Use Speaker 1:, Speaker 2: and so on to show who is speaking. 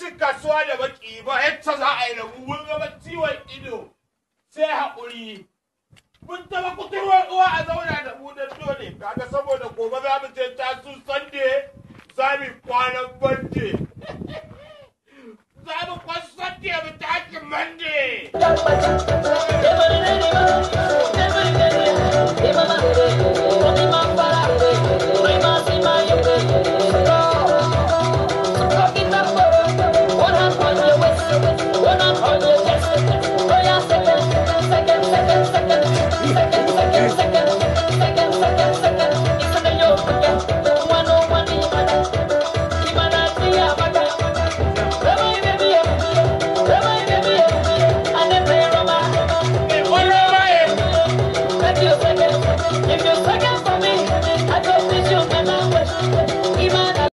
Speaker 1: cin kasuwa da baki ba yadda za a yi da mu mun gaba ciwon ido sai haƙuri. Mun taɓa kuturwar uwa a zauna da mu don dole kaga saboda gobe za mu je tasu sande za mu kwanan bande. Za mu kwan sande mu tashi mande.